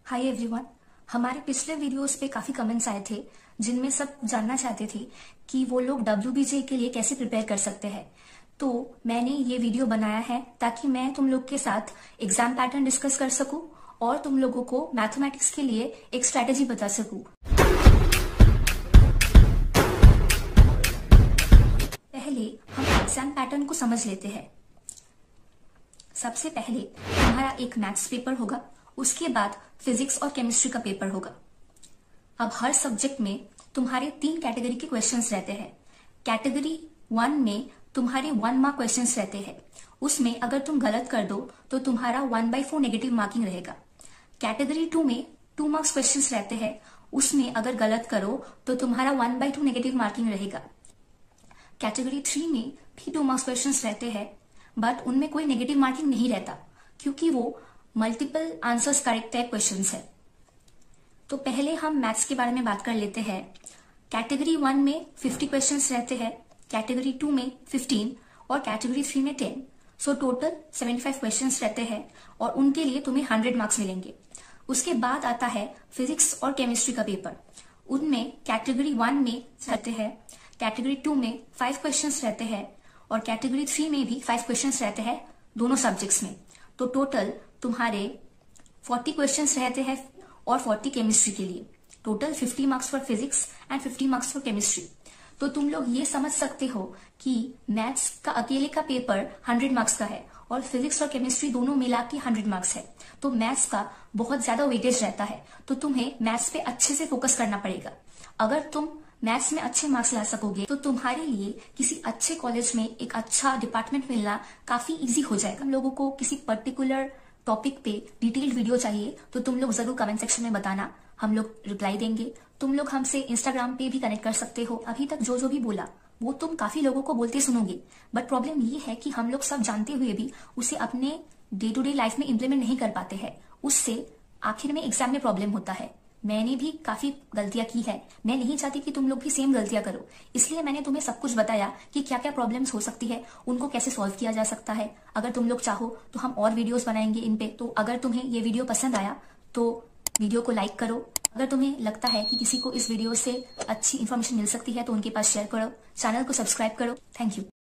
Hi everyone. हमारे पिछले videos पे काफी कमेंट्स आए थे जिनमें सब जानना चाहते थे कि वो लोग WBJ के लिए कैसे प्रिपेयर कर सकते हैं। तो मैंने ये वीडियो बनाया है ताकि मैं तुम लोग के साथ एग्जाम पैटर्न डिस्कस कर सकूं और तुम लोगों को मैथमेटिक्स के लिए एक स्ट्रैटेजी बता सकूं। पहले हम एग्जाम पैटर्न को समझ लेते हैं। सबसे पहले तुम्हारा एक मैथ्स पेपर होगा, उसके बाद फिजिक्स और केमिस्ट्री का पेपर होगा। अब हर सब्जेक्ट में तुम्हारे 3 कैटेगरी के क्वेश्चंस रहते हैं। कैटेगरी 1 में तुम्हारे 1 मार्क क्वेश्चंस रहते हैं, उसमें अगर तुम गलत कर दो तो तुम्हारा 1/4 नेगेटिव मार्किंग रहेगा। कैटेगरी 2 में 2 मार्क्स क्वेश्चंस रहते हैं, उसमें अगर गलत करो तो तुम्हारा 1/2 नेगेटिव मार्किंग रहेगा। कैटेगरी 3 में भी 2 मार्क्स क्वेश्चंस रहते हैं, बट उनमें कोई नेगेटिव मार्किंग नहीं रहता क्योंकि वो multiple answers correct type questions है। तो पहले हम मैथ्स के बारे में बात कर लेते हैं। कैटेगरी 1 में 50 क्वेश्चंस रहते हैं, कैटेगरी 2 में 15 और कैटेगरी 3 में 10। सो टोटल 75 क्वेश्चंस रहते हैं और उनके लिए तुम्हें 100 मार्क्स मिलेंगे। उसके बाद आता है फिजिक्स और केमिस्ट्री का पेपर। उनमें कैटेगरी 1 में रहते हैं, कैटेगरी 2 में 5 क्वेश्चंस रहते हैं और कैटेगरी 3 में भी 5 क्वेश्चंस रहते हैं दोनों सब्जेक्ट्स में। तो टोटल तुम्हारे 40 क्वेश्चंस रहते हैं और 40 केमिस्ट्री के लिए। Total 50 marks for physics and 50 marks for chemistry. तो तुम लोग ये समझ सकते हो कि मैथ्स का अकेले का पेपर 100 मार्क्स का है और फिजिक्स और केमिस्ट्री दोनों मिला के 100 मार्क्स है। तो मैथ्स का बहुत ज्यादा वेटेज रहता है, तो तुम्हें मैथ्स पे अच्छे से फोकस करना पड़ेगा। अगर तुम मैथ्स में अच्छे मार्क्स ला सकोगे तो तुम्हारे लिए किसी अच्छे कॉलेज में एक अच्छा डिपार्टमेंट मिलना काफी इजी हो जाएगा। हम लोगों को किसी पर्टिकुलर टॉपिक पे डिटेल्ड वीडियो चाहिए तो तुम लोग जरूर कमेंट सेक्शन में बताना, हम लोग रिप्लाई देंगे। तुम लोग हमसे इंस्टाग्राम पे भी कनेक्ट कर सकते हो। अभी तक जो भी बोला वो तुम काफी लोगों को बोलते सुनोगे, बट प्रॉब्लम ये है कि हम लोग सब जानते हुए भी उसे अपने डे टू डे लाइफ में इम्प्लीमेंट नहीं कर पाते हैं। उससे आखिर में एग्जाम में प्रॉब्लम होता है। मैंने भी काफी गलतियां की है, मैं नहीं चाहती कि तुम लोग भी सेम गलतियां करो, इसलिए मैंने तुम्हें सब कुछ बताया कि क्या क्या प्रॉब्लम्स हो सकती है, उनको कैसे सॉल्व किया जा सकता है। अगर तुम लोग चाहो तो हम और वीडियोस बनाएंगे इन पे। तो अगर तुम्हें ये वीडियो पसंद आया तो वीडियो को लाइक करो। अगर तुम्हें लगता है कि किसी को इस वीडियो से अच्छी इन्फॉर्मेशन मिल सकती है तो उनके पास शेयर करो। चैनल को सब्सक्राइब करो। Thank you.